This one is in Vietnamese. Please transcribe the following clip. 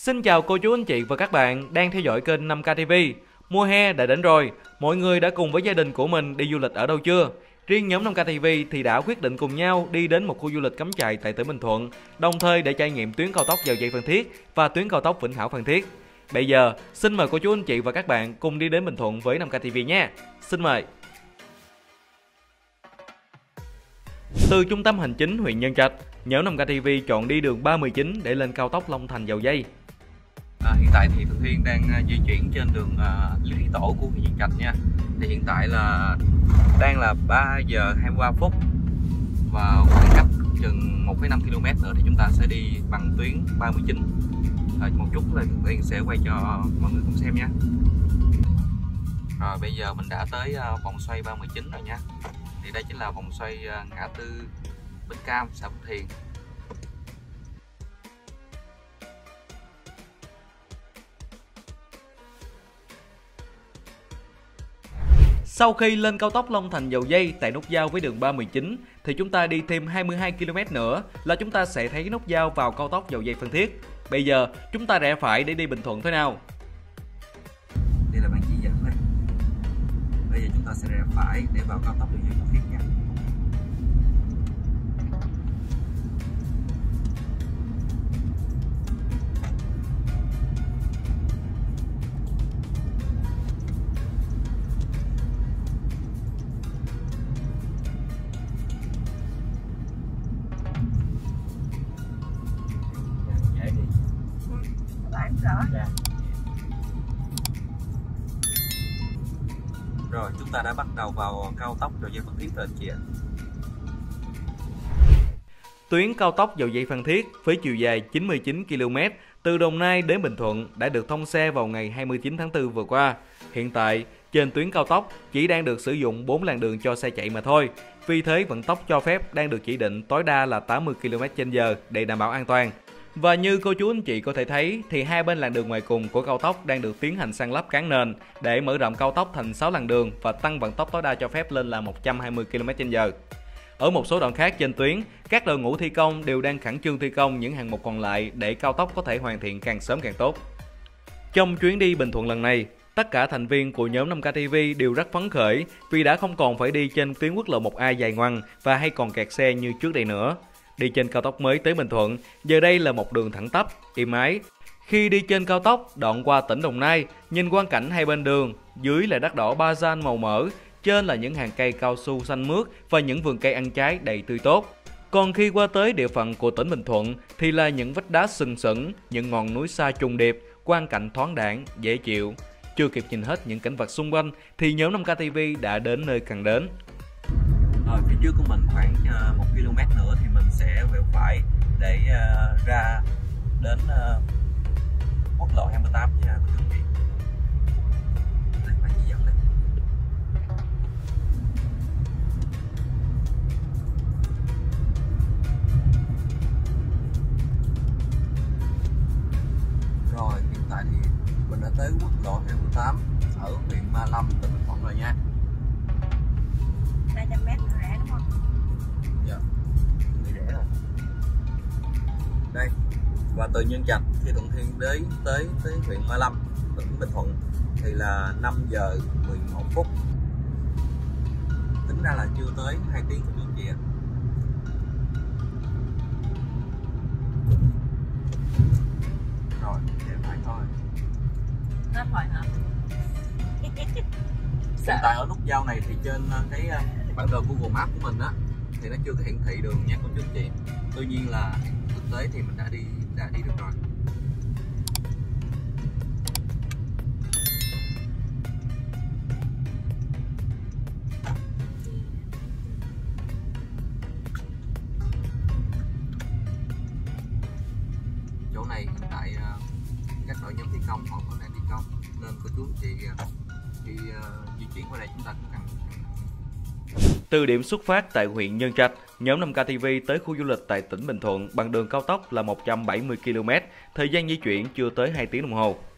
Xin chào cô chú anh chị và các bạn đang theo dõi kênh 5K TV. Mùa hè đã đến rồi, mọi người đã cùng với gia đình của mình đi du lịch ở đâu chưa? Riêng nhóm 5K TV thì đã quyết định cùng nhau đi đến một khu du lịch cắm trại tại tỉnh Bình Thuận, đồng thời để trải nghiệm tuyến cao tốc Dầu Giây Phan Thiết và tuyến cao tốc Vĩnh Hảo Phan Thiết. Bây giờ, xin mời cô chú anh chị và các bạn cùng đi đến Bình Thuận với 5K TV nhé. Xin mời. Từ trung tâm hành chính huyện Nhân Trạch, nhóm 5K TV chọn đi đường 319 để lên cao tốc Long Thành Dầu Giây. Hiện tại thì Thuận Thiên đang di chuyển trên đường Lý Thái Tổ của huyện Nhân Trạch nha. Thì hiện tại là đang là 3 giờ 23 phút và khoảng cách chừng 1,5 km nữa thì chúng ta sẽ đi bằng tuyến 319. Một chút là Thuận Thiên sẽ quay cho mọi người cùng xem nha. Rồi bây giờ mình đã tới vòng xoay 319 rồi nha. Thì đây chính là vòng xoay ngã tư Bến Cam, xã Phước Thiền. Sau khi lên cao tốc Long Thành Dầu Giây tại nút giao với đường 319 thì chúng ta đi thêm 22 km nữa là chúng ta sẽ thấy nút giao vào cao tốc Dầu Giây Phan Thiết. Bây giờ chúng ta rẽ phải để đi Bình Thuận thế nào? Đây là bạn chỉ dẫn đây. Bây giờ chúng ta sẽ rẽ phải để vào cao tốc Dầu Giây Phan Thiết nha. Rồi chúng ta đã bắt đầu vào cao tốc Dầu Giây Phan Thiết rồi anh chị ạ. Tuyến cao tốc Dầu Giây Phan Thiết với chiều dài 99 km từ Đồng Nai đến Bình Thuận đã được thông xe vào ngày 29 tháng 4 vừa qua. Hiện tại, trên tuyến cao tốc chỉ đang được sử dụng 4 làn đường cho xe chạy mà thôi. Vì thế vận tốc cho phép đang được chỉ định tối đa là 80 km/h để đảm bảo an toàn. Và như cô chú anh chị có thể thấy thì hai bên làn đường ngoài cùng của cao tốc đang được tiến hành san lấp cán nền để mở rộng cao tốc thành 6 làn đường và tăng vận tốc tối đa cho phép lên là 120 km/h. Ở một số đoạn khác trên tuyến, các đội ngũ thi công đều đang khẩn trương thi công những hạng mục còn lại để cao tốc có thể hoàn thiện càng sớm càng tốt. Trong chuyến đi Bình Thuận lần này, tất cả thành viên của nhóm 5K TV đều rất phấn khởi vì đã không còn phải đi trên tuyến quốc lộ 1A dài ngoằng và hay còn kẹt xe như trước đây nữa. Đi trên cao tốc mới tới Bình Thuận, giờ đây là một đường thẳng tắp, êm ái. Khi đi trên cao tốc đoạn qua tỉnh Đồng Nai, nhìn quang cảnh hai bên đường, dưới là đất đỏ ba gian màu mỡ, trên là những hàng cây cao su xanh mướt và những vườn cây ăn trái đầy tươi tốt. Còn khi qua tới địa phận của tỉnh Bình Thuận thì là những vách đá sừng sững, những ngọn núi xa trùng điệp, quang cảnh thoáng đãng, dễ chịu. Chưa kịp nhìn hết những cảnh vật xung quanh thì nhóm 5K TV đã đến nơi cần đến. Rồi phía trước của mình khoảng 1 km nữa thì mình sẽ quẹo phải để ra đến quốc lộ 28 nha quý vị. Đây bạn chỉ dẫn đây. Rồi hiện tại thì mình đã tới quốc lộ 28 ở huyện Ma Lâm, tỉnh Bình Thuận rồi nha. 300 m nữa rẽ đúng không? Dạ, người rẽ rồi. Đây, và từ Nhân Trạch khi Thuận Thiên tới huyện Ma Lâm, tỉnh Bình Thuận thì là 5 giờ 11 phút. Tính ra là chưa tới 2 tiếng của anh chị ạ. Rồi, để phải thôi. Hết rồi hả? Hiện tại ở nút giao này thì trên cái bản đồ Google Maps của mình á thì nó chưa có hiển thị đường nha cô chú anh chị. Tuy nhiên là thực tế thì mình đã đi được rồi. Chỗ này hiện tại các đội nhóm thi công họ vẫn đang thi công nên cô chú anh chị khi di chuyển qua đây chúng ta cũng cần. Từ điểm xuất phát tại huyện Nhân Trạch, nhóm 5K TV tới khu du lịch tại tỉnh Bình Thuận bằng đường cao tốc là 170 km, thời gian di chuyển chưa tới 2 tiếng đồng hồ.